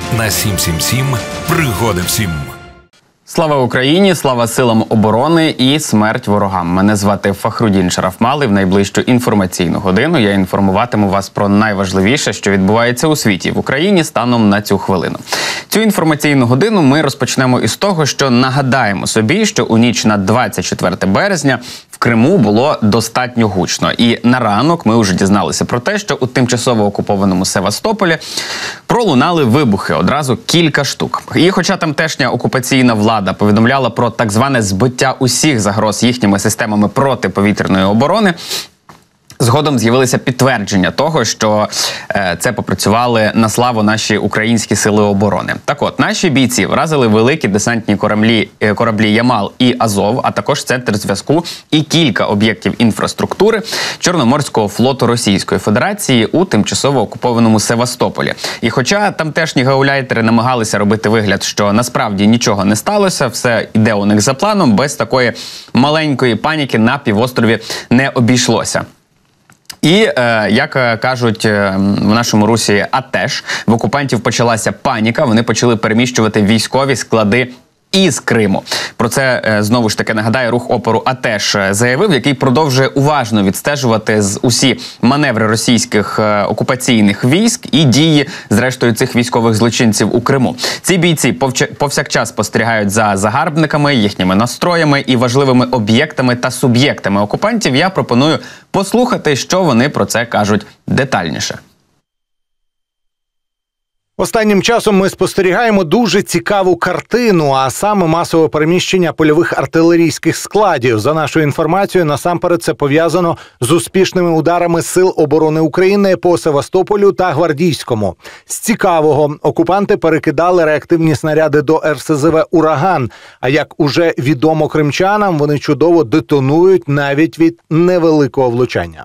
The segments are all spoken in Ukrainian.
на 7/7 пригоди всім. Слава Україні, слава силам оборони і смерть ворогам. Мене звати Фахрудін Шарафмал, і в найближчу інформаційну годину я інформуватиму вас про найважливіше, що відбувається у світі в Україні станом на цю хвилину. Цю інформаційну годину ми розпочнемо із того, що нагадаємо собі, що у ніч на 24 березня в Криму було достатньо гучно. І на ранок ми вже дізналися про те, що у тимчасово окупованому Севастополі пролунали вибухи, одразу кілька штук. І хоча тамтешня окупаційна влада повідомляла про так зване збиття усіх загроз їхніми системами протиповітряної оборони, згодом з'явилися підтвердження того, що це попрацювали на славу наші українські сили оборони. Так от, наші бійці вразили великі десантні кораблі «Ямал» і «Азов», а також центр зв'язку і кілька об'єктів інфраструктури Чорноморського флоту Російської Федерації у тимчасово окупованому Севастополі. І хоча тамтешні гауляйтери намагалися робити вигляд, що насправді нічого не сталося, все йде у них за планом, без такої маленької паніки на півострові не обійшлося. І, як кажуть в нашому русі АТЕШ, в окупантів почалася паніка, вони почали переміщувати військові склади із Криму. Про це, знову ж таки, нагадаю, рух опору АТЕШ заявив, який продовжує уважно відстежувати усі маневри російських окупаційних військ і дії, зрештою, цих військових злочинців у Криму. Ці бійці повсякчас спостерігають за загарбниками, їхніми настроями і важливими об'єктами та суб'єктами окупантів. Я пропоную послухати, що вони про це кажуть детальніше. Останнім часом ми спостерігаємо дуже цікаву картину, а саме масове переміщення польових артилерійських складів. За нашою інформацією, насамперед це пов'язано з успішними ударами Сил оборони України по Севастополю та Гвардійському. З цікавого, окупанти перекидали реактивні снаряди до РСЗВ «Ураган», а як уже відомо кримчанам, вони чудово детонують навіть від невеликого влучання.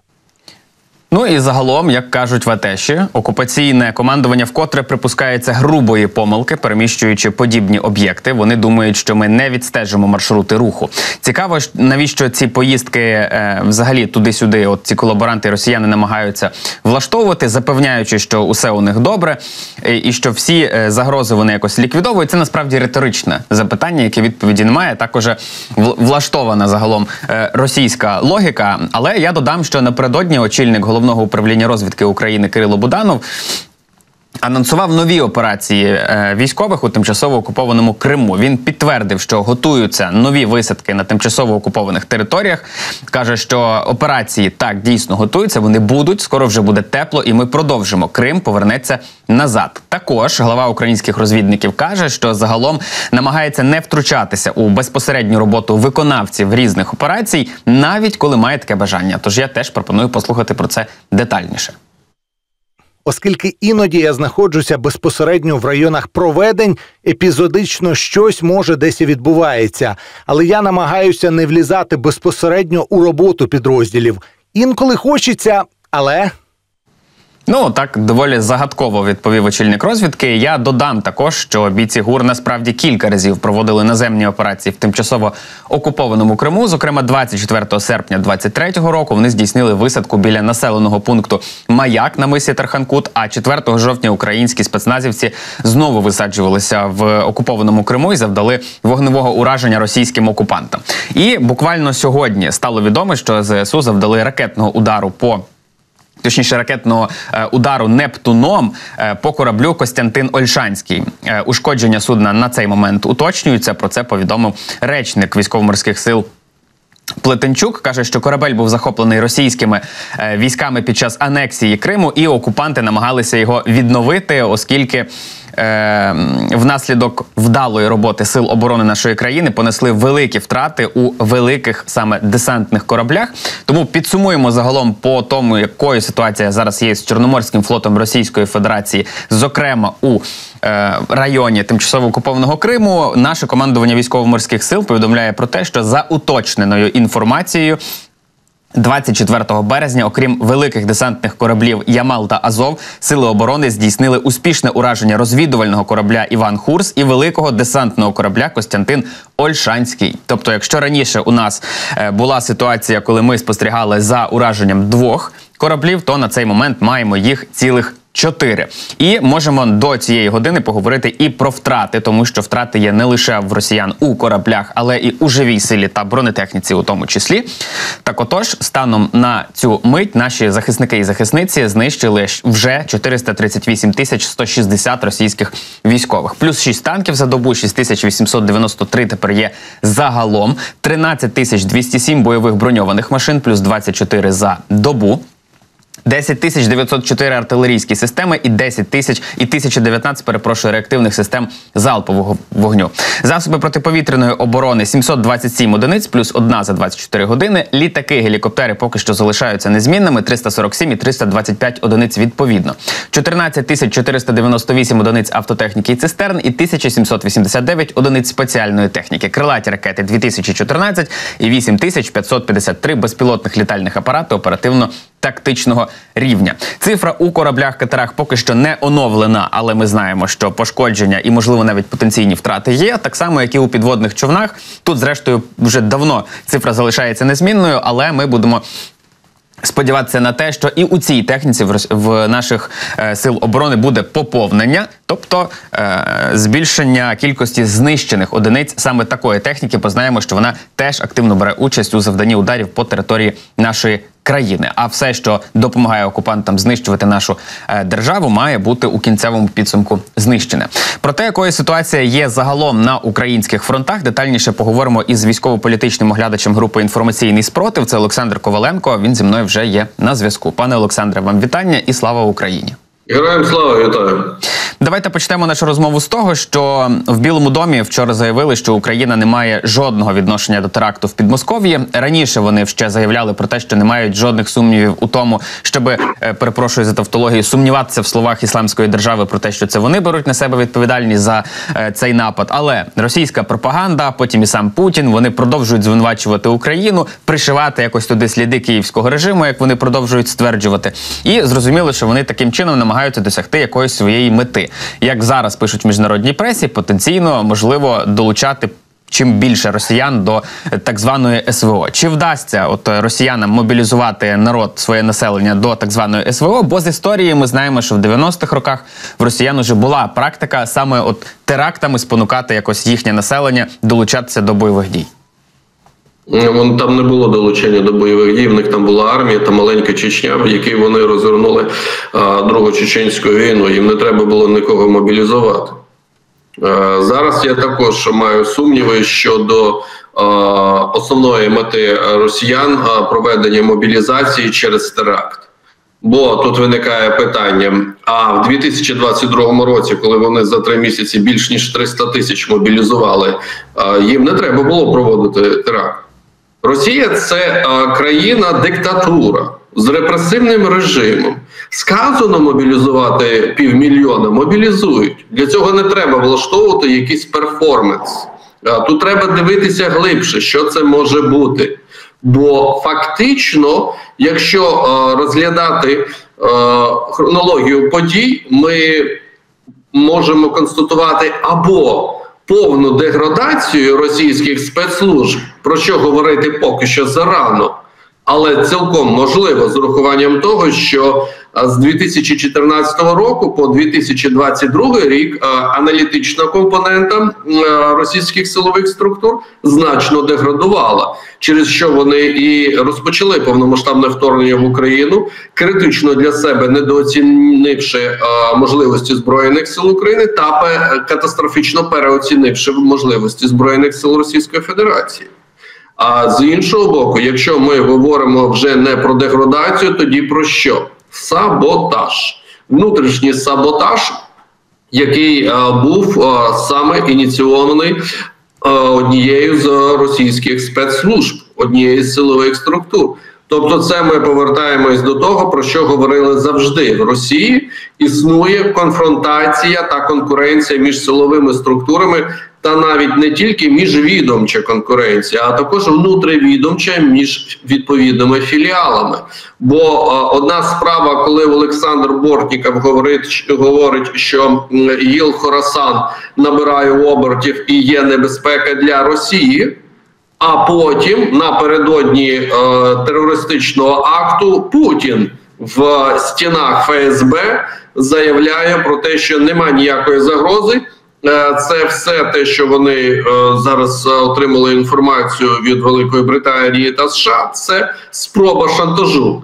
Ну і загалом, як кажуть в АТЕШі, окупаційне командування вкотре припускається грубої помилки, переміщуючи подібні об'єкти. Вони думають, що ми не відстежимо маршрути руху. Цікаво, навіщо ці поїздки взагалі туди-сюди, от ці колаборанти росіяни намагаються влаштовувати, запевняючи, що усе у них добре, і що всі загрози вони якось ліквідовують. Це насправді риторичне запитання, яке відповіді немає. Також влаштована загалом російська логіка. Але я додам, що напередодні очільник Головного управління розвідки України Кирило Буданов анонсував нові операції військових у тимчасово окупованому Криму. Він підтвердив, що готуються нові висадки на тимчасово окупованих територіях. Каже, що операції так дійсно готуються, вони будуть, скоро вже буде тепло і ми продовжимо. Крим повернеться назад. Також глава українських розвідників каже, що загалом намагається не втручатися у безпосередню роботу виконавців різних операцій, навіть коли має таке бажання. Тож я теж пропоную послухати про це детальніше. Оскільки іноді я знаходжуся безпосередньо в районах проведень, епізодично щось може десь і відбувається. Але я намагаюся не влізати безпосередньо у роботу підрозділів. Інколи хочеться, але... Ну, так доволі загадково відповів очільник розвідки. Я додам також, що бійці ГУР насправді кілька разів проводили наземні операції в тимчасово окупованому Криму. Зокрема, 24 серпня 2023 року вони здійснили висадку біля населеного пункту Маяк на мисі Тарханкут, а 4 жовтня українські спецназівці знову висаджувалися в окупованому Криму і завдали вогневого ураження російським окупантам. І буквально сьогодні стало відомо, що ЗСУ завдали ракетного удару «Нептуном» по кораблю «Костянтин Ольшанський». Ушкодження судна на цей момент уточнюються, про це повідомив речник військово-морських сил Плетенчук. Каже, що корабель був захоплений російськими військами під час анексії Криму, і окупанти намагалися його відновити, оскільки внаслідок вдалої роботи Сил оборони нашої країни понесли великі втрати у великих саме десантних кораблях. Тому підсумуємо загалом по тому, якою ситуація зараз є з Чорноморським флотом Російської Федерації, зокрема у районі тимчасово окупованого Криму. Наше командування військово-морських сил повідомляє про те, що за уточненою інформацією 24 березня, окрім великих десантних кораблів «Ямал» та «Азов», Сили оборони здійснили успішне ураження розвідувального корабля «Іван Хурс» і великого десантного корабля «Костянтин Ольшанський». Тобто, якщо раніше у нас була ситуація, коли ми спостерігали за ураженням 2 кораблів, то на цей момент маємо їх цілих 4. І можемо до цієї години поговорити і про втрати, тому що втрати є не лише в росіян у кораблях, але і у живій силі та бронетехніці у тому числі. Так отож, станом на цю мить наші захисники і захисниці знищили вже 438 160 російських військових. Плюс 6 танків за добу, 6893 тепер є загалом, 13 207 бойових броньованих машин, плюс 24 за добу. 10 904 артилерійські системи і 1019, реактивних систем залпового вогню. Засоби протиповітряної оборони 727 одиниць, плюс 1 за 24 години. Літаки, гелікоптери поки що залишаються незмінними, 347 і 325 одиниць відповідно. 14 498 одиниць автотехніки і цистерн і 1789 одиниць спеціальної техніки. Крилаті ракети 2014 і 8553 безпілотних літальних апарати оперативно-тактичного рівня. Цифра у кораблях, катерах поки що не оновлена, але ми знаємо, що пошкодження і, можливо, навіть потенційні втрати є, так само, як і у підводних човнах. Тут, зрештою, вже давно цифра залишається незмінною, але ми будемо сподіватися на те, що і у цій техніці в наших сил оборони буде поповнення, тобто збільшення кількості знищених одиниць саме такої техніки, бо знаємо, що вона теж активно бере участь у завданні ударів по території нашої країни. А все, що допомагає окупантам знищувати нашу державу, має бути у кінцевому підсумку знищене. Про те, якою ситуація є загалом на українських фронтах, детальніше поговоримо із військово-політичним оглядачем групи «Інформаційний спротив». Це Олександр Коваленко. Він зі мною вже є на зв'язку. Пане Олександре, вам вітання і слава Україні! Героям слава, вітаю! Давайте почнемо нашу розмову з того, що в Білому домі вчора заявили, що Україна не має жодного відношення до теракту в Підмосков'ї. Раніше вони ще заявляли про те, що не мають жодних сумнівів у тому, щоб, перепрошую за тавтологію, сумніватися в словах Ісламської держави про те, що це вони беруть на себе відповідальність за цей напад. Але російська пропаганда, потім і сам Путін, вони продовжують звинувачувати Україну, пришивати якось туди сліди київського режиму, як вони продовжують стверджувати. І зрозуміло, що вони таким чином намагаються досягти якоїсь своєї мети. Як зараз пишуть в міжнародній пресі, потенційно можливо долучати чим більше росіян до так званої СВО. Чи вдасться росіянам мобілізувати народ, своє населення до так званої СВО? Бо з історії ми знаємо, що в 90-х роках в росіян уже була практика саме терактами спонукати якось їхнє населення долучатися до бойових дій. Там не було долучення до бойових дій, в них там була армія та маленька Чечня, в якій вони розгорнули Другу Чеченську війну, їм не треба було нікого мобілізувати. Зараз я також маю сумніви щодо основної мети росіян проведення мобілізації через теракт. Бо тут виникає питання, а в 2022 році, коли вони за 3 місяці більш ніж 300 тисяч мобілізували, їм не треба було проводити теракт. Росія – це країна-диктатура з репресивним режимом. Сказано мобілізувати 500 000 – мобілізують. Для цього не треба влаштовувати якийсь перформанс. Тут треба дивитися глибше, що це може бути. Бо фактично, якщо розглядати хронологію подій, ми можемо констатувати або повну деградацію російських спецслужб, про що говорити поки що зарано, але цілком можливо з урахуванням того, що з 2014 року по 2022 рік аналітична компонента російських силових структур значно деградувала, через що вони і розпочали повномасштабне вторгнення в Україну, критично для себе недооцінивши можливості Збройних сил України та катастрофічно переоцінивши можливості Збройних сил Російської Федерації. А з іншого боку, якщо ми говоримо вже не про деградацію, тоді про що? Саботаж. Внутрішній саботаж, який був саме ініційований однією з російських спецслужб, однією з силових структур. Тобто це ми повертаємось до того, про що говорили завжди. В Росії існує конфронтація та конкуренція між силовими структурами, та навіть не тільки міжвідомча конкуренція, а також внутрівідомча між відповідними філіалами. Бо одна справа, коли Олександр Бортніков говорить, що ГІЛ Хорасан набирає обертів і є небезпека для Росії, а потім напередодні терористичного акту Путін в стінах ФСБ заявляє про те, що немає ніякої загрози. Це все те, що вони зараз отримали інформацію від Великої Британії та США, це спроба шантажу.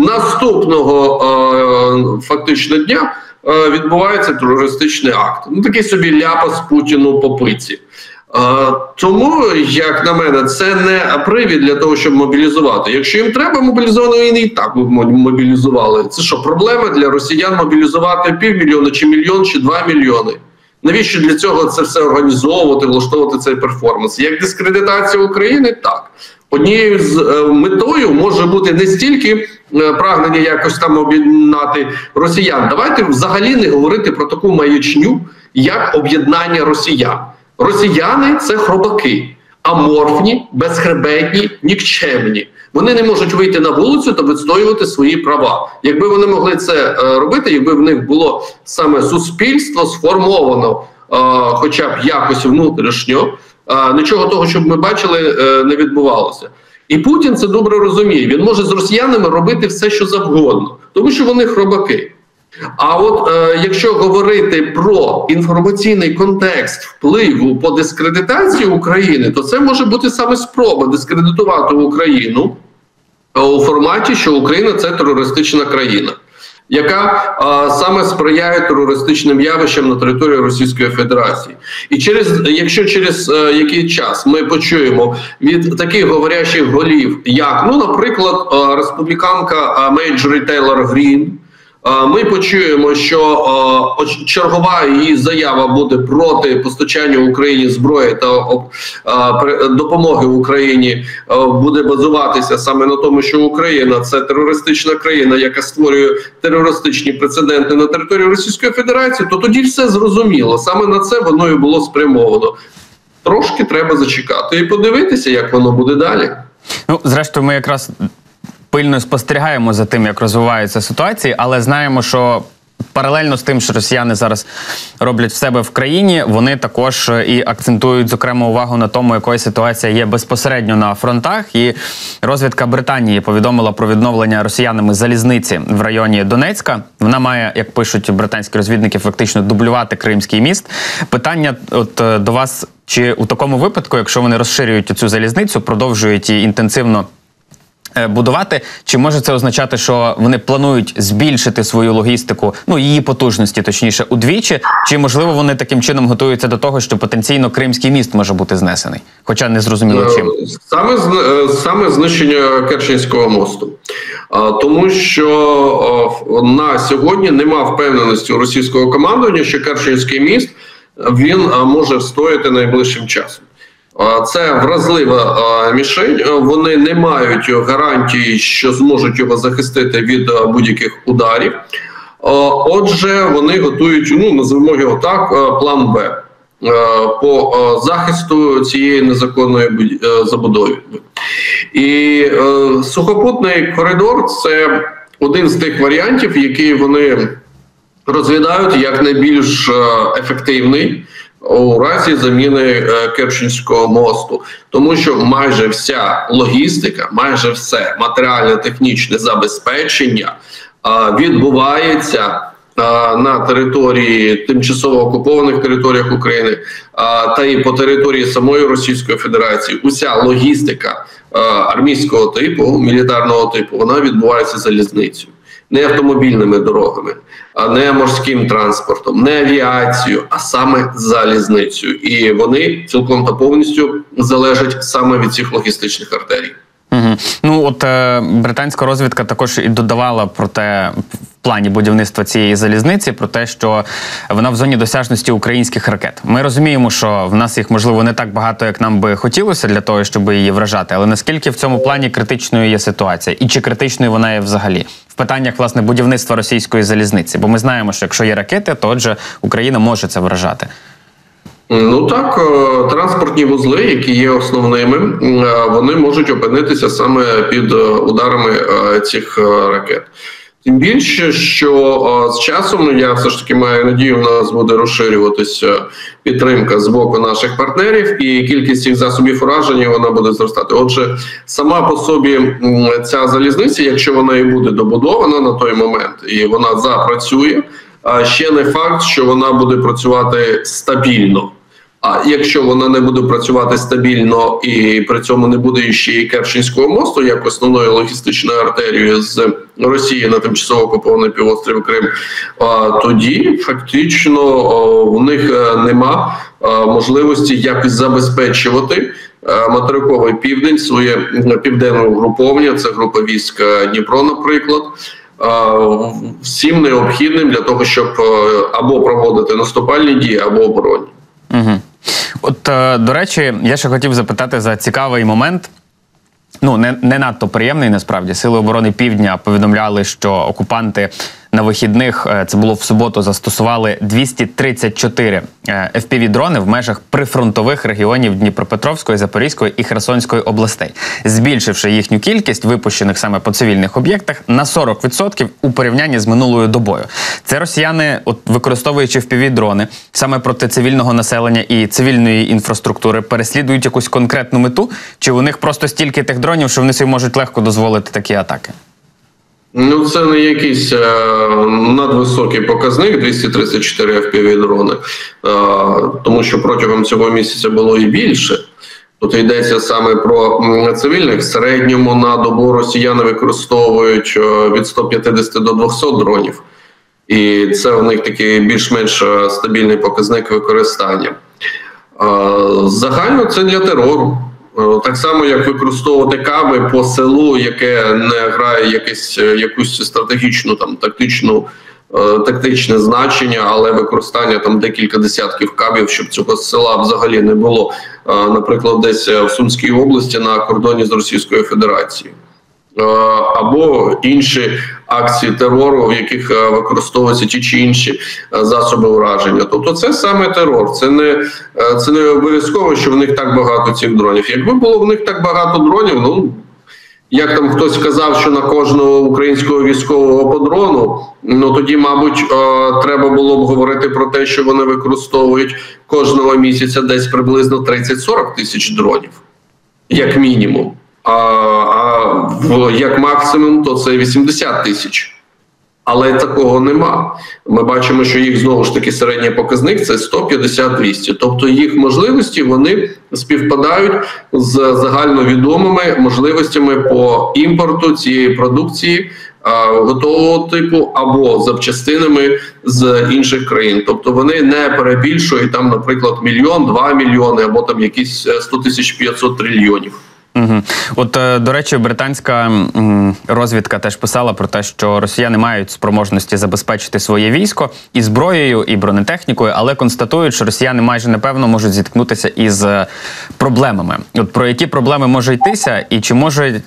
Наступного фактично дня відбувається терористичний акт. Ну, такий собі ляпас Путіну по пиці. Тому, як на мене, це не привід для того, щоб мобілізувати. Якщо їм треба мобілізовано, і так мобілізували. Це що, проблема для росіян мобілізувати 500 000, чи 1 мільйон, чи 2 мільйони? Навіщо для цього це все організовувати, влаштовувати цей перформанс? Як дискредитація України? Так. Однією з метою може бути не стільки прагнення якось там об'єднати росіян. Давайте взагалі не говорити про таку маячню, як об'єднання росіян. Росіяни – це хробаки, аморфні, безхребетні, нікчемні. Вони не можуть вийти на вулицю та відстоювати свої права. Якби вони могли це робити, якби в них було саме суспільство сформовано хоча б якось внутрішньо, нічого того, щоб ми бачили, не відбувалося. І Путін це добре розуміє. Він може з росіянами робити все, що завгодно, тому що вони хробаки. А от якщо говорити про інформаційний контекст впливу по дискредитації України, то це може бути саме спроба дискредитувати Україну у форматі, що Україна – це терористична країна, яка саме сприяє терористичним явищам на території Російської Федерації. І якщо через який час ми почуємо від таких говорящих голів, як, ну, наприклад, республіканка Мейджорі Тейлор Грін, ми почуємо, що чергова її заява буде проти постачання Україні зброї та допомоги Україні буде базуватися саме на тому, що Україна – це терористична країна, яка створює терористичні прецеденти на території Російської Федерації, то тоді все зрозуміло. Саме на це воно і було спрямовано. Трошки треба зачекати і подивитися, як воно буде далі. Ну, зрештою, ми якраз пильно спостерігаємо за тим, як розвиваються ситуації, але знаємо, що паралельно з тим, що росіяни зараз роблять в себе в країні, вони також і акцентують, зокрема, увагу на тому, якою ситуація є безпосередньо на фронтах. І розвідка Британії повідомила про відновлення росіянами залізниці в районі Донецька. Вона має, як пишуть британські розвідники, фактично дублювати Кримський міст. Питання до вас, чи у такому випадку, якщо вони розширюють цю залізницю, продовжують її інтенсивно будувати, чи може це означати, що вони планують збільшити свою логістику, ну, її потужності, точніше, удвічі, чи, можливо, вони таким чином готуються до того, що потенційно Кримський міст може бути знесений? Хоча не зрозуміло чим. Саме знищення Керченського мосту. Тому що на сьогодні нема впевненості у російського командування, що Керченський міст він може встояти найближчим часом. Це вразлива мішень, вони не мають гарантії, що зможуть його захистити від будь-яких ударів. Отже, вони готують, ну, називаємо його так, план Б по захисту цієї незаконної забудови. І сухопутний коридор – це один з тих варіантів, які вони розглядають як найбільш ефективний у разі заміни Керченського мосту. Тому що майже вся логістика, майже все матеріально-технічне забезпечення відбувається на території, тимчасово окупованих територіях України та і по території самої Російської Федерації. Уся логістика армійського типу, мілітарного типу, вона відбувається залізницею. Не автомобільними дорогами, а не морським транспортом, не авіацією, а саме залізницею. І вони цілком та повністю залежать саме від цих логістичних артерій. Угу. Ну, от британська розвідка також і додавала про те, в плані будівництва цієї залізниці, про те, що вона в зоні досяжності українських ракет. Ми розуміємо, що в нас їх, можливо, не так багато, як нам би хотілося для того, щоб її вражати, але наскільки в цьому плані критичною є ситуація? І чи критичною вона є взагалі? В питаннях, власне, будівництва російської залізниці. Бо ми знаємо, що якщо є ракети, то, отже, Україна може це вражати. Ну так, транспортні вузли, які є основними, вони можуть опинитися саме під ударами цих ракет. Тим більше, що з часом, я все ж таки маю надію, у нас буде розширюватися підтримка з боку наших партнерів, і кількість їх засобів ураження вона буде зростати. Отже, сама по собі ця залізниця, якщо вона і буде добудована на той момент, і вона запрацює, ще не факт, що вона буде працювати стабільно. А якщо вона не буде працювати стабільно і при цьому не буде ще і Керченського мосту, як основною логістичною артерією з Росії на тимчасово окупований півострів Крим, тоді фактично в них нема можливості якось забезпечувати материковий південь, своє південне угруповання, це група військ Дніпро, наприклад, всім необхідним для того, щоб або проводити наступальні дії, або оборонні. Угу. От, до речі, я ще хотів запитати за цікавий момент. Ну, не надто приємний, насправді. Сили оборони Півдня повідомляли, що окупанти на вихідних, це було в суботу, застосували 234 FPV-дрони в межах прифронтових регіонів Дніпропетровської, Запорізької і Херсонської областей, збільшивши їхню кількість випущених саме по цивільних об'єктах на 40% у порівнянні з минулою добою. Це росіяни, використовуючи FPV-дрони саме проти цивільного населення і цивільної інфраструктури, переслідують якусь конкретну мету? Чи у них просто стільки тих дронів, що вони собі можуть легко дозволити такі атаки? Ну, це не якийсь надвисокий показник, 234 FPV-дрони, тому що протягом цього місяця було і більше. Тут йдеться саме про цивільних. В середньому на добу росіяни використовують від 150 до 200 дронів. І це у них такий більш-менш стабільний показник використання. Загально це для терору. Так само, як використовувати каби по селу, яке не грає якусь стратегічну, тактичне значення, але використання декілька десятків кабів, щоб цього села взагалі не було, наприклад, десь в Сумській області на кордоні з Російською Федерацією. Або інші акції терору, в яких використовуються ті чи інші засоби ураження. Тобто це саме терор. Це не обов'язково, що в них так багато цих дронів. Якби було в них так багато дронів, як там хтось казав, що на кожного українського військового по дрону, тоді, мабуть, треба було б говорити про те, що вони використовують кожного місяця десь приблизно 30-40 тисяч дронів, як мінімум. Як максимум, то це 80 тисяч. Але такого нема. Ми бачимо, що їх знову ж таки середній показник – це 150-200. Тобто їх можливості, вони співпадають з загальновідомими можливостями по імпорту цієї продукції готового типу або запчастинами з інших країн. Тобто вони не перебільшують там, наприклад, 1 мільйон, 2 мільйони або там якісь 100 500 трильйонів. Угу. От, до речі, британська розвідка теж писала про те, що росіяни мають спроможності забезпечити своє військо і зброєю, і бронетехнікою, але констатують, що росіяни майже напевно можуть зіткнутися із проблемами. От про які проблеми може йтися, і чи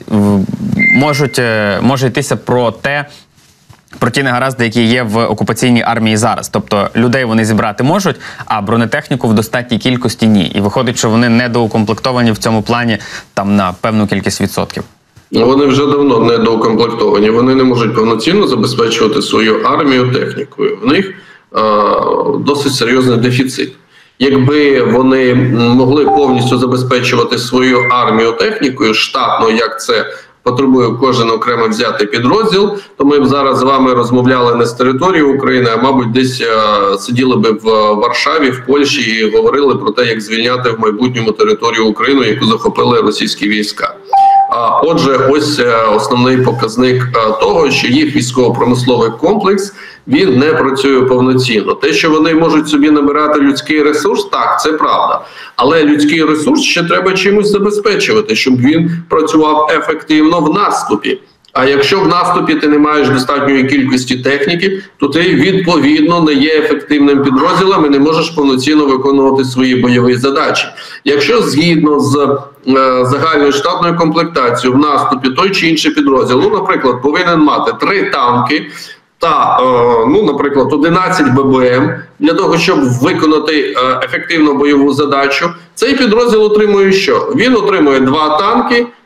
може йтися про ті негаразди, які є в окупаційній армії зараз. Тобто людей вони зібрати можуть, а бронетехніку в достатній кількості ні. І виходить, що вони недоукомплектовані в цьому плані на певну кількість відсотків. Вони вже давно недоукомплектовані. Вони не можуть повноцінно забезпечувати свою армію технікою. В них досить серйозний дефіцит. Якби вони могли повністю забезпечувати свою армію технікою штатно, як це потребує кожен окремо взятий підрозділ, то ми б зараз з вами розмовляли не з території України, а, мабуть, десь сиділи б в Варшаві, в Польщі і говорили про те, як звільняти в майбутньому територію України, яку захопили російські війська. Отже, ось основний показник того, що їх військово-промисловий комплекс, він не працює повноцінно. Те, що вони можуть собі набирати людський ресурс, так, це правда. Але людський ресурс ще треба чимось забезпечувати, щоб він працював ефективно в наступі. А якщо в наступі ти не маєш достатньої кількості техніки, то ти, відповідно, не є ефективним підрозділом і не можеш повноцінно виконувати свої бойові задачі. Якщо згідно з загальною штатною комплектацією в наступі той чи інший підрозділ, наприклад, повинен мати 3 танки та, наприклад, 11 ББМ для того, щоб виконати ефективну бойову задачу, цей підрозділ отримує що? Він отримує 2 танки,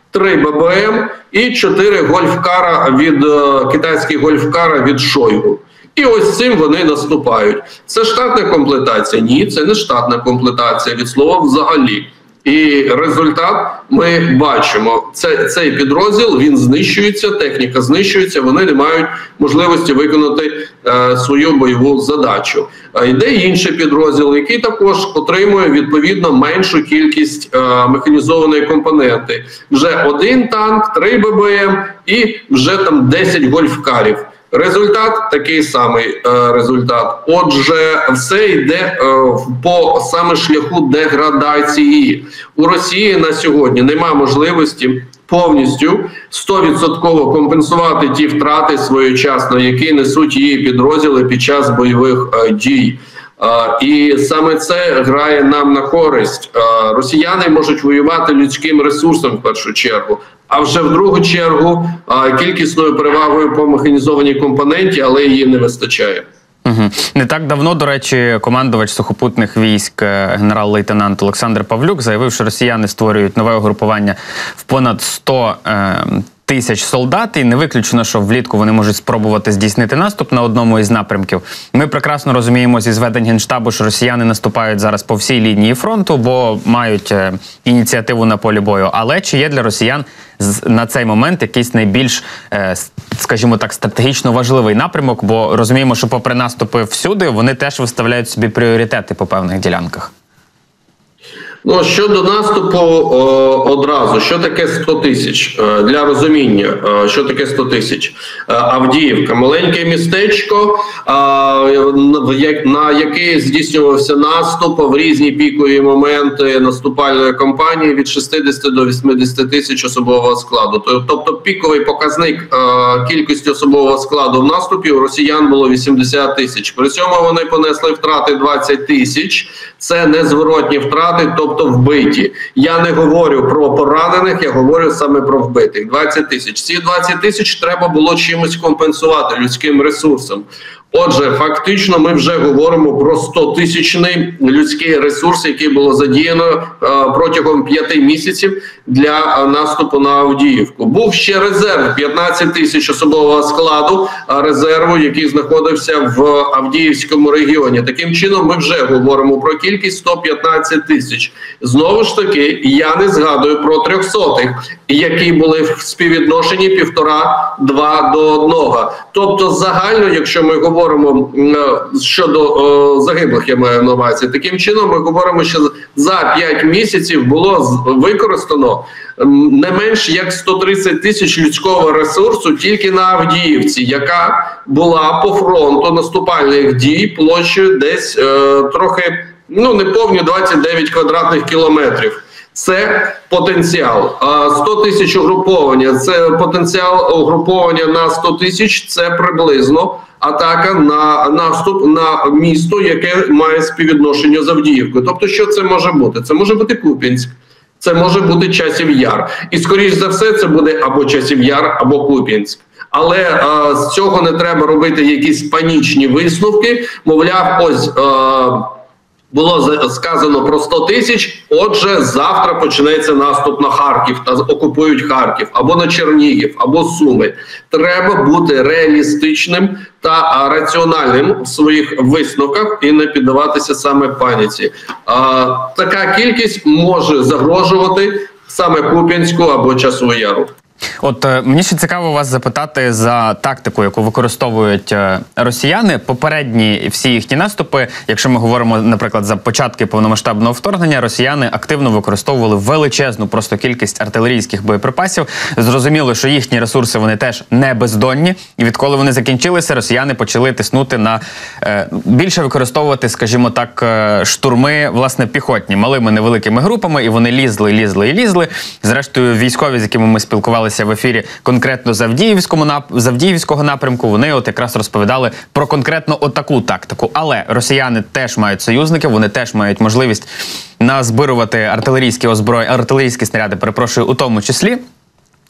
3 ББМ і 4 гольфкара від китайських гольфкара від Шойгу. І ось цим вони наступають. Це штатна комплектація? Ні, це не штатна комплектація, від слова взагалі. І результат ми бачимо. Цей підрозділ, він знищується, техніка знищується, вони не мають можливості виконати свою бойову задачу. Йде інший підрозділ, який також отримує відповідно меншу кількість механізованої компоненти. Вже 1 танк, 3 ББМ і вже там 10 гольфкарів. Результат такий самий результат. Отже, все йде по саме шляху деградації. У Росії на сьогодні немає можливості повністю 100% компенсувати ті втрати своєчасно, які несуть її підрозділи під час бойових дій. І саме це грає нам на користь. Росіяни можуть воювати людським ресурсом в першу чергу, а вже в другу чергу кількісною перевагою по механізованій компоненті, але її не вистачає. Не так давно, до речі, командувач сухопутних військ генерал-лейтенант Олександр Павлюк заявив, що росіяни створюють нове угрупування в понад 100 тисяч солдат, і не виключено, що влітку вони можуть спробувати здійснити наступ на одному із напрямків. Ми прекрасно розуміємо зі зведень Генштабу, що росіяни наступають зараз по всій лінії фронту, бо мають ініціативу на полі бою. Але чи є для росіян на цей момент якийсь найбільш, скажімо так, стратегічно важливий напрямок? Бо розуміємо, що попри наступи всюди, вони теж виставляють собі пріоритети по певних ділянках. Ну, щодо наступу одразу, що таке 100 тисяч? Для розуміння, що таке 100 тисяч? Авдіївка – маленьке містечко, на яке здійснювався наступ в різні пікові моменти наступальної кампанії від 60 до 80 тисяч особового складу. Тобто піковий показник кількості особового складу в наступі у росіян було 80 тисяч. При цьому вони понесли втрати 20 тисяч. Це незворотні втрати, тобто вбиті. Я не говорю про поранених, я говорю саме про вбитих. 20 тисяч. Ці 20 тисяч треба було чимось компенсувати людським ресурсом. Отже, фактично ми вже говоримо про 100-тисячний людський ресурс, який було задіяно протягом 5 місяців для наступу на Авдіївку. Був ще резерв 15 тисяч особового складу резерву, який знаходився в Авдіївському регіоні. Таким чином ми вже говоримо про кількість 115 тисяч. Знову ж таки, я не згадую про 300-х, які були в співвідношенні 1,5-2 до 1. Тобто загально, якщо ми говоримо щодо загиблих, я маю на увазі, таким чином ми говоримо, що за 5 місяців було використано не менш як 130 тисяч людського ресурсу тільки на Авдіївці, яка була по фронту наступальних дій площею десь трохи, неповні 29 квадратних кілометрів. Це потенціал. 100 тисяч угруповання, це потенціал угруповання на 100 тисяч, це приблизно атака на наступ на місто, яке має співвідношення з Авдіївкою. Тобто, що це може бути? Це може бути Куп'янськ, це може бути Часів Яр. І, скоріш за все, це буде або Часів Яр, або Куп'янськ. Але з цього не треба робити якісь панічні висновки. Мовляв, ось... було сказано про 100 тисяч, отже, завтра почнеться наступ на Харків та окупують Харків, або на Чернігів, або Суми. Треба бути реалістичним та раціональним в своїх висновках і не піддаватися саме паніці. Така кількість може загрожувати саме Куп'янську або Часову Яру. От мені ще цікаво вас запитати за тактику, яку використовують росіяни. Попередні всі їхні наступи, якщо ми говоримо, наприклад, за початки повномасштабного вторгнення, росіяни активно використовували величезну просто кількість артилерійських боєприпасів. Зрозуміло, що їхні ресурси, вони теж не бездонні. І відколи вони закінчилися, росіяни почали тиснути на більше використовувати, скажімо так, штурми, власне, піхотні, малими невеликими групами, і вони лізли. Зрештою, військові, з якими ми спілкувалися в ефірі конкретно з Авдіївського напрямку, вони от якраз розповідали про конкретно отаку тактику. Але росіяни теж мають союзників, вони теж мають можливість назбирувати артилерійські снаряди, у тому числі.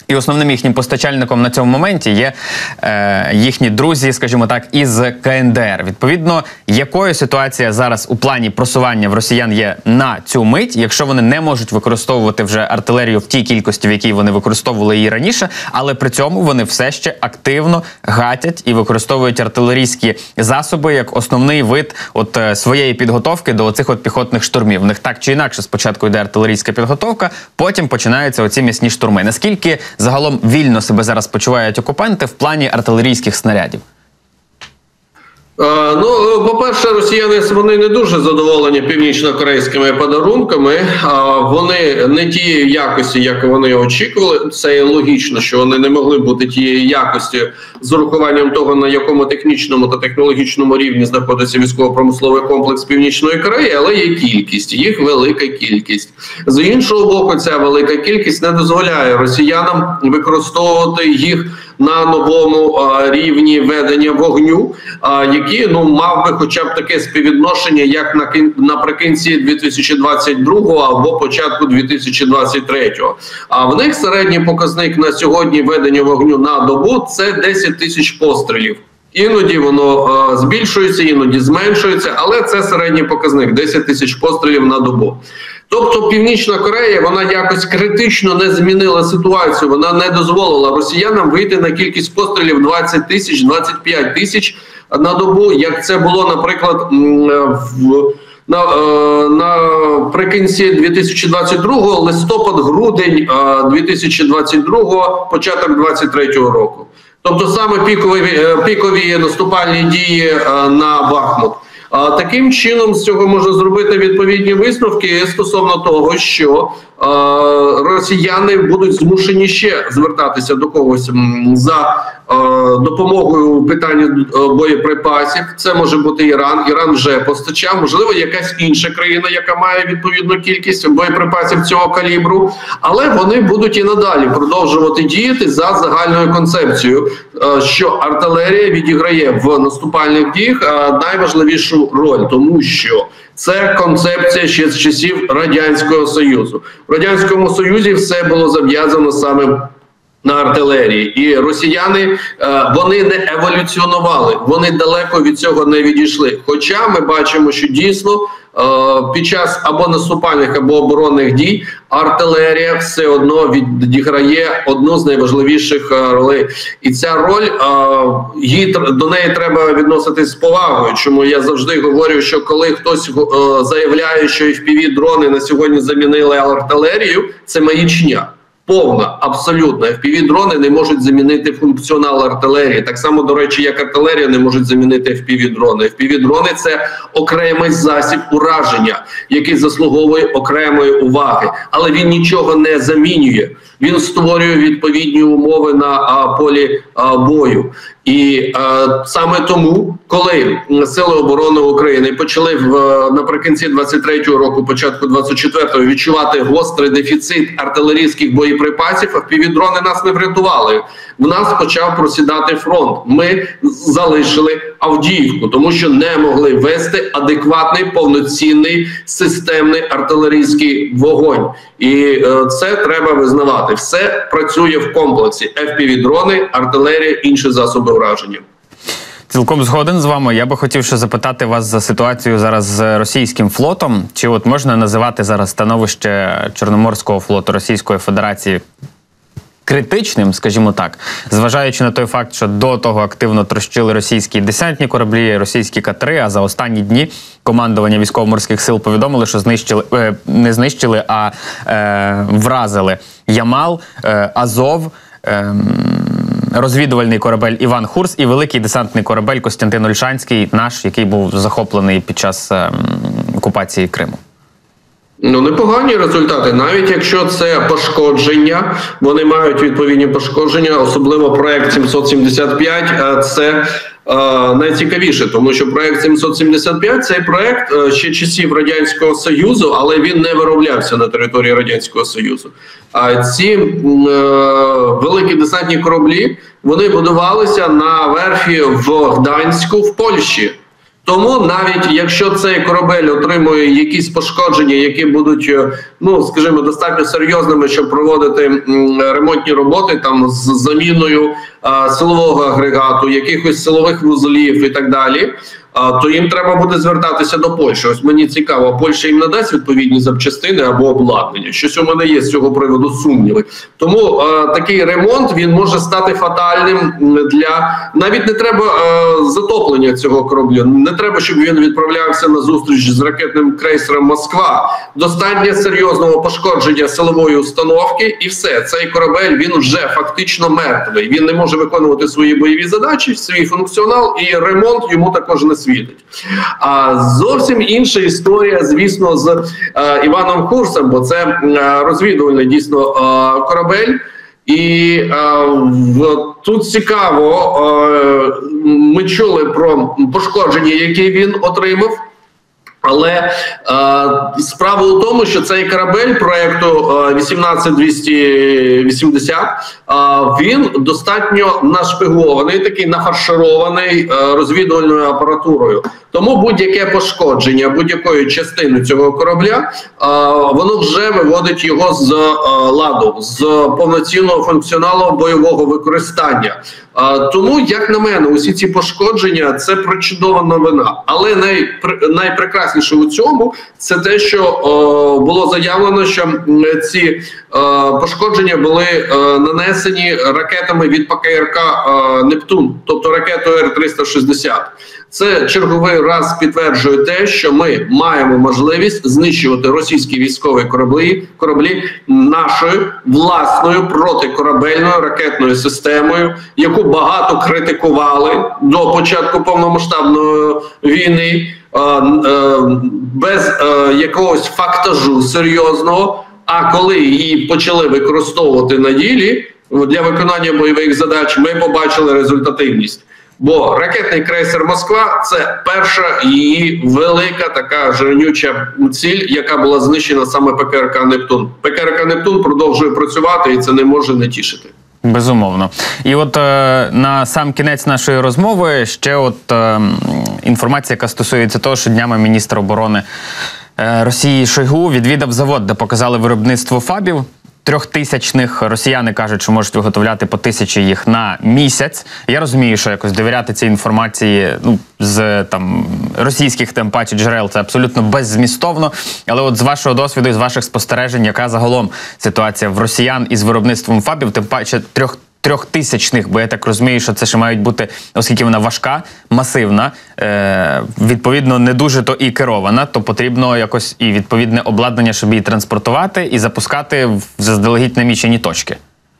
І основним їхнім постачальником на цьому моменті є їхні друзі, скажімо так, із КНДР. Відповідно, якою ситуація зараз у плані просування в росіян є на цю мить, якщо вони не можуть використовувати вже артилерію в тій кількості, в якій вони використовували її раніше, але при цьому вони все ще активно гатять і використовують артилерійські засоби як основний вид своєї підготовки до оцих піхотних штурмів. В них так чи інакше спочатку йде артилерійська підготовка, потім починаються оці м'ясні штурми. Наскільки загалом вільно себе зараз почувають окупанти в плані артилерійських снарядів? По-перше, росіяни вони не дуже задоволені північно-корейськими подарунками. Вони не тієї якості, як вони очікували. Це логічно, що вони не могли бути тієї якості з урахуванням того, на якому технічному та технологічному рівні знаходиться військово-промисловий комплекс Північної Кореї, але є кількість, їх велика кількість. З іншого боку, ця велика кількість не дозволяє росіянам використовувати їх на новому рівні ведення вогню, які мав би хоча б таке співвідношення, як наприкінці 2022 або початку 2023. А в них середній показник на сьогодні ведення вогню на добу – це 10 тисяч пострілів. Іноді воно збільшується, іноді зменшується, але це середній показник – 10 тисяч пострілів на добу. Тобто Північна Корея, вона якось критично не змінила ситуацію, вона не дозволила росіянам вийти на кількість пострілів 20 тисяч, 25 тисяч на добу, як це було, наприклад, наприкінці 2022, листопад-грудень 2022, початок 2023 року. Тобто саме пікові наступальні дії на Бахмут. Таким чином, з цього можна зробити відповідні висновки стосовно того, що росіяни будуть змушені ще звертатися до когось за допомогою у питанні боєприпасів. Це може бути Іран. Іран вже постачав, можливо, якась інша країна, яка має відповідну кількість боєприпасів цього калібру. Але вони будуть і надалі продовжувати діяти за загальною концепцією, що артилерія відіграє в наступальних діях найважливішу роль, тому що це концепція ще з часів Радянського Союзу. В Радянському Союзі все було зав'язано саме на артилерії. І росіяни, вони не еволюціонували, вони далеко від цього не відійшли. Хоча ми бачимо, що дійсно під час або наступальних, або оборонних дій артилерія все одно відіграє одну з найважливіших ролей. І ця роль, до неї треба відноситись з повагою. Чому я завжди говорю, що коли хтось заявляє, що FPV-дрони на сьогодні замінили артилерію, це маячня. Повна, абсолютно. FPV-дрони не можуть замінити функціонал артилерії. Так само, до речі, як артилерія не можуть замінити FPV-дрони. FPV-дрони – це окремий засіб ураження, який заслуговує окремої уваги. Але він нічого не замінює. Він створює відповідні умови на полі бою. І саме тому, коли Сили оборони України почали наприкінці 23-го року, початку 24-го відчувати гострий дефіцит артилерійських боєприпасів, FPV-дрони нас не врятували. В нас почав просідати фронт. Ми залишили Авдіївку, тому що не могли вести адекватний, повноцінний, системний артилерійський вогонь. І це треба визнавати. Все працює в комплексі. FPV-дрони, артилерія, інші засоби ураження. Цілком згоден з вами. Я би хотів ще запитати вас за ситуацію зараз з російським флотом. Чи можна називати зараз становище Чорноморського флоту Російської Федерації критичним, скажімо так, зважаючи на той факт, що до того активно трощили російські десантні кораблі, російські катери, а за останні дні командування військово-морських сил повідомили, що не знищили, а вразили Ямал, Азов, розвідувальний корабель Іван Хурс і великий десантний корабель Костянтин Ольшанський, наш, який був захоплений під час окупації Криму. Непогані результати. Навіть якщо це пошкодження, вони мають відповідні пошкодження, особливо проект 775, це найцікавіше, тому що проект 775 – цей проект ще часів Радянського Союзу, але він не вироблявся на території Радянського Союзу. А ці великі десантні кораблі, вони будувалися на верфі в Гданську в Польщі. Тому навіть якщо цей корабель отримує якісь пошкодження, які будуть, ну, скажімо, достатньо серйозними, щоб проводити ремонтні роботи там з заміною силового агрегату, якихось силових вузлів і так далі, то їм треба буде звертатися до Польщі. Ось мені цікаво, Польща їм надасть відповідні запчастини або обладнання. Щось у мене є з цього приводу сумніви. Тому такий ремонт, він може стати фатальним для... Навіть не треба затоплення цього кораблю. Не треба, щоб він відправлявся на зустріч з ракетним крейсером «Москва». Достатньо серйозного пошкодження силової установки і все. Цей корабель, він вже фактично мертвий. Він не може виконувати свої бойові задачі, свій функціонал, і ремонт йому також не світить. А зовсім інша історія, звісно, з Іваном Курсом, бо це розвідувальний дійсно корабель. І тут цікаво, ми чули про пошкодження, які він отримав. Але справа у тому, що цей корабель проєкту 18280, він достатньо нашпигований, такий нафарширований розвідувальною апаратурою. Тому будь-яке пошкодження будь-якої частини цього корабля, воно вже виводить його з ладу, з повноцінного функціоналу бойового використання. Тому, як на мене, усі ці пошкодження – це причудова новина. Але найпрекрасніше у цьому – це те, що було заявлено, що ці пошкодження були нанесені ракетами від ПКРК «Нептун», тобто ракетою Р-360. Це черговий раз підтверджує те, що ми маємо можливість знищувати російські військові кораблі нашою власною протикорабельною ракетною системою, яку багато критикували до початку повномасштабної війни, без якогось фактажу серйозного. А коли її почали використовувати на ділі для виконання бойових задач, ми побачили результативність. Бо ракетний крейсер «Москва» – це перша її велика така жирнюча ціль, яка була знищена саме ПКРК «Нептун». ПКРК «Нептун» продовжує працювати, і це не може не тішити. Безумовно. І от на сам кінець нашої розмови ще інформація, яка стосується того, що днями міністр оборони Росії Шойгу відвідав завод, де показали виробництво ФАБів. 3000-х. Росіяни кажуть, що можуть виготовляти по 1000 їх на місяць. Я розумію, що якось довіряти цій інформації з російських тим паче джерел це абсолютно беззмістовно. Але от з вашого досвіду і з ваших спостережень, яка загалом ситуація в росіян із виробництвом ФАБів, тим паче 3000-х, бо я так розумію, що це ще мають бути, оскільки вона важка, масивна, відповідно не дуже то і керована, то потрібно якось і відповідне обладнання, щоб її транспортувати і запускати в заздалегідь намічені точки.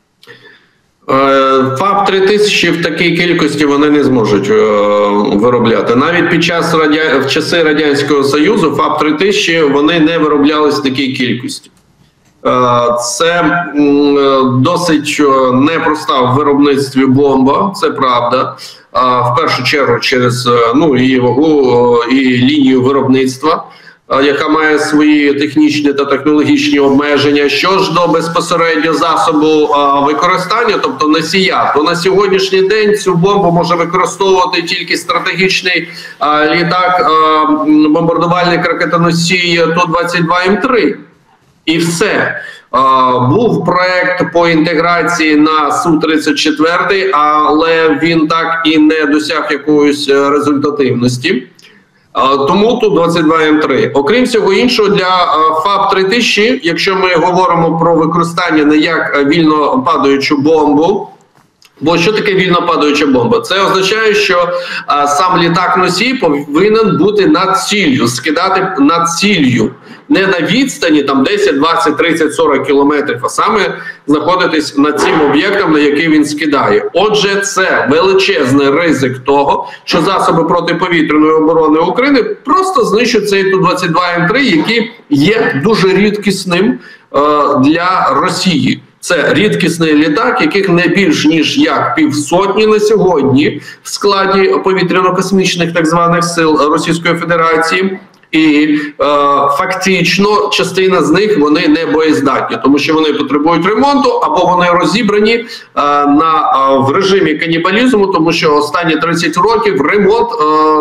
ФАБ-3000 в такій кількості вони не зможуть виробляти. Навіть під час в часи Радянського Союзу ФАБ-3000 вони не вироблялись в такій кількості. Це досить непроста в виробництві бомба, це правда. В першу чергу через її вагу і лінію виробництва, яка має свої технічні та технологічні обмеження. Що ж до безпосередньо засобу використання, тобто носія, то на сьогоднішній день цю бомбу може використовувати тільки стратегічний літак, бомбардувальник ракетоносій Ту-22М3. І все. Був проект по інтеграції на Су-34, але він так і не досяг якоїсь результативності. Тому Ту-22М3. Окрім всього іншого, для ФАБ-3000, якщо ми говоримо про використання не як вільно падаючу бомбу, бо що таке вільно падаюча бомба? Це означає, що сам літак-носій повинен бути над ціллю, скидати над ціллю. Не на відстані, там 10, 20, 30, 40 кілометрів, а саме знаходитись над цим об'єктом, на який він скидає. Отже, це величезний ризик того, що засоби протиповітряної оборони України просто знищать цей Ту-22М3, який є дуже рідкісним для Росії. Це рідкісний літак, яких не більш ніж як 500 на сьогодні в складі повітряно-космічних так званих сил Російської Федерації. І фактично частина з них вони не боєздатні, тому що вони потребують ремонту або вони розібрані в режимі канібалізму, тому що останні 30 років ремонт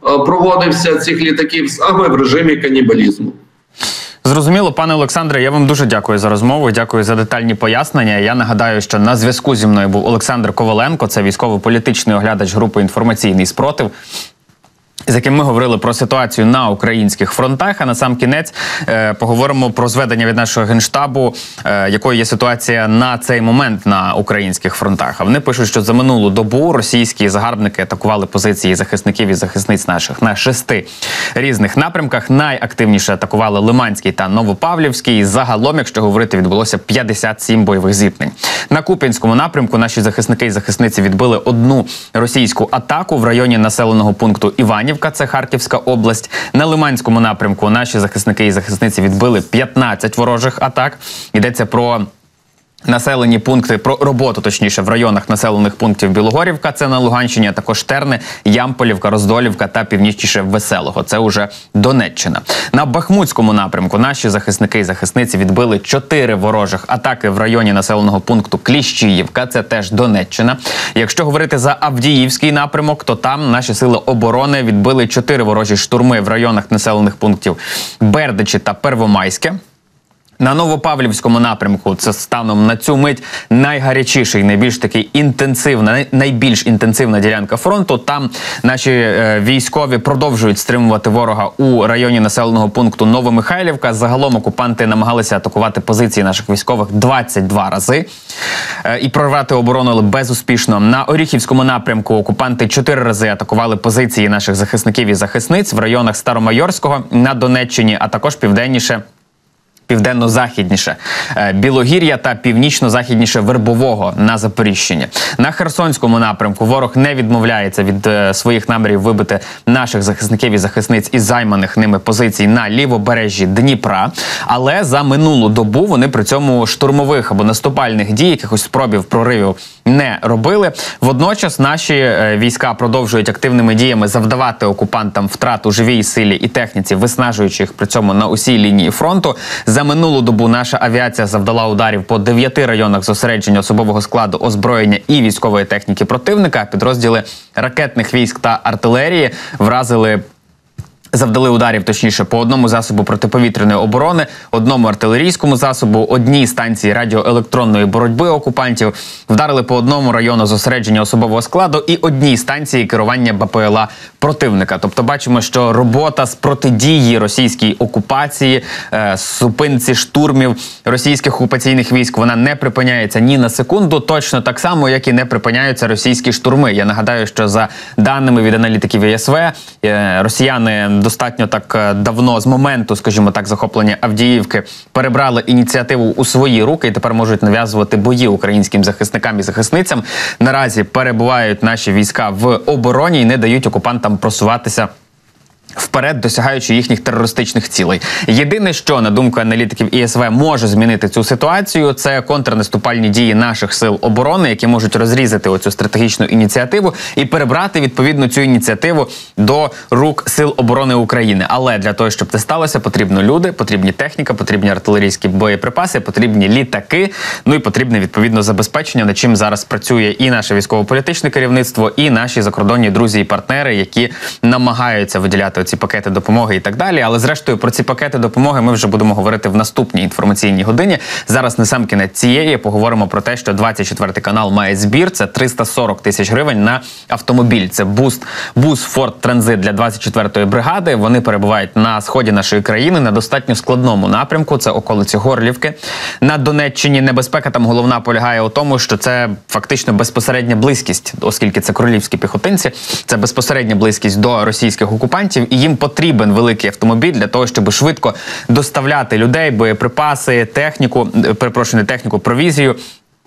проводився цих літаків саме в режимі канібалізму. Зрозуміло, пане Олександре, я вам дуже дякую за розмову, дякую за детальні пояснення. Я нагадаю, що на зв'язку зі мною був Олександр Коваленко, це військово-політичний оглядач групи «Інформаційний спротив», з яким ми говорили про ситуацію на українських фронтах. А на сам кінець поговоримо про зведення від нашого Генштабу, якою є ситуація на цей момент на українських фронтах. А вони пишуть, що за минулу добу російські загарбники атакували позиції захисників і захисниць наших на 6 різних напрямках. Найактивніше атакували Лиманський та Новопавлівський. Загалом, якщо говорити, відбулося 57 бойових зіткнень. На Куп'янському напрямку наші захисники і захисниці відбили одну російську атаку в районі населеного пункту Іванівка, це Харківська область. На Лиманському напрямку наші захисники і захисниці відбили 15 ворожих атак. Йдеться про населені пункти, про роботу, точніше, в районах населених пунктів Білогорівка, це на Луганщині, а також Терни, Ямполівка, Роздолівка та північніше Веселого, це уже Донеччина. На Бахмутському напрямку наші захисники і захисниці відбили 4 ворожих атаки в районі населеного пункту Кліщіївка, це теж Донеччина. Якщо говорити за Авдіївський напрямок, то там наші сили оборони відбили 4 ворожі штурми в районах населених пунктів Бердичі та Первомайське. На Новопавлівському напрямку, це станом на цю мить найгарячіший, найбільш інтенсивна ділянка фронту. Там наші військові продовжують стримувати ворога у районі населеного пункту Новомихайлівка. Загалом окупанти намагалися атакувати позиції наших військових 22 рази і прорвати оборону, але безуспішно. На Оріхівському напрямку окупанти 4 рази атакували позиції наших захисників і захисниць в районах Старомайорського на Донеччині, а також південно-західніше Білогір'я та північно-західніше Вербового на Запоріжчині. На Херсонському напрямку ворог не відмовляється від своїх намірів вибити наших захисників і захисниць із займаних ними позицій на лівобережжі Дніпра. Але за минулу добу вони при цьому штурмових або наступальних дій, якихось спробів проривів не робили. Водночас наші війська продовжують активними діями завдавати окупантам втрат у живій силі і техніці, виснажуючи їх при цьому на усій лінії фронту. За минулу добу наша авіація завдала ударів по 9 районах зосередження особового складу, озброєння і військової техніки противника. Підрозділи ракетних військ та артилерії завдали ударів, точніше, по одному засобу протиповітряної оборони, одному артилерійському засобу, одній станції радіоелектронної боротьби окупантів, вдарили по одному району зосередження особового складу і одній станції керування БПЛА противника. Тобто бачимо, що робота з протидії російській окупації, зупинці штурмів російських окупаційних військ, вона не припиняється ні на секунду, точно так само, як і не припиняються російські штурми. Я нагадаю, що за даними від аналітиків ЄСВ, росіяни достатньо так давно, з моменту, скажімо так, захоплення Авдіївки, перебрали ініціативу у свої руки і тепер можуть нав'язувати бої українським захисникам і захисницям. Наразі перебувають наші війська в обороні і не дають окупантам просуватися вперед, досягаючи їхніх терористичних цілей. Єдине, що, на думку аналітиків ІСВ, може змінити цю ситуацію, це контрнаступальні дії наших сил оборони, які можуть розрізати оцю стратегічну ініціативу і перебрати, відповідно, цю ініціативу до рук Сил оборони України. Але для того, щоб це сталося, потрібно люди, потрібні техніка, потрібні артилерійські боєприпаси, потрібні літаки, ну і потрібне, відповідно, забезпечення, над чим зараз працює і наше військово-політичне керівництво, і наші закордонні друзі і партнери, які намагаються виділяти ці пакети допомоги і так далі. Але зрештою про ці пакети допомоги ми вже будемо говорити в наступній інформаційній годині. Зараз на сам кінець цієї поговоримо про те, що 24-й канал має збір. Це 340 тисяч гривень на автомобіль. Це бус Ford Transit для 24-ї бригади. Вони перебувають на сході нашої країни, на достатньо складному напрямку. Це околиці Горлівки. На Донеччині небезпека там головна полягає у тому, що це фактично безпосередня близькість, оскільки це королівські піхотинці, це безпосередня близькість до російських окупантів, і їм потрібен великий автомобіль для того, щоб швидко доставляти людей, боєприпаси, техніку, провізію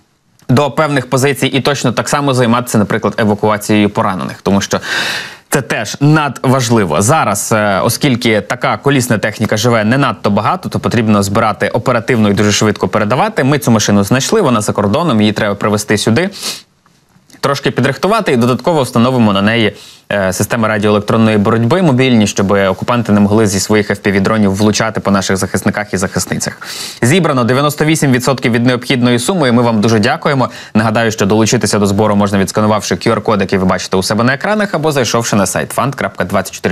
до певних позицій і точно так само займатися, наприклад, евакуацією поранених, тому що це теж надважливо. Зараз, оскільки така колісна техніка живе не надто багато, то потрібно збирати оперативно і дуже швидко передавати. Ми цю машину знайшли, вона за кордоном, її треба привезти сюди, трошки підрихтувати і додатково встановимо на неї системи радіоелектронної боротьби мобільні, щоб окупанти не могли зі своїх FPV-дронів влучати по наших захисниках і захисницях. Зібрано 98% від необхідної суми, і ми вам дуже дякуємо. Нагадаю, що долучитися до збору можна, відсканувавши QR-код, який ви бачите у себе на екранах, або зайшовши на сайт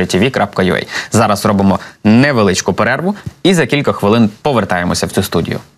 fund.24tv.ua. Зараз робимо невеличку перерву і за кілька хвилин повертаємося в цю студію.